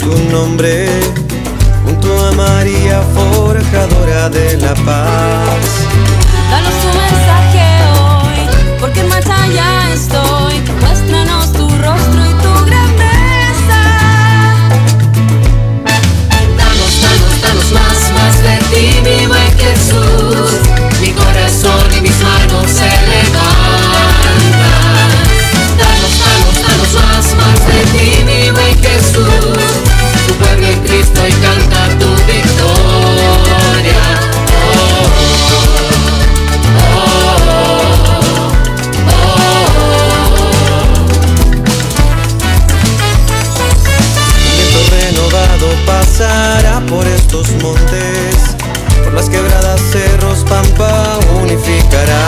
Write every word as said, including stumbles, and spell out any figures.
tu nombre junto a María, forjadora de la paz. Danos tu mensaje hoy, porque en marcha ya estoy. Muéstranos tu rostro y tu grandeza. Danos, danos, danos más, más de ti, mi buen Jesús. Mi corazón y mis manos se levantan. Danos, danos, danos más, más de ti, mi buen Jesús. Tu pueblo en Cristo y canta tu victoria. Oh, oh, oh, oh. Viento renovado pasará por estos montes, por las quebradas, cerros, pampa unificará.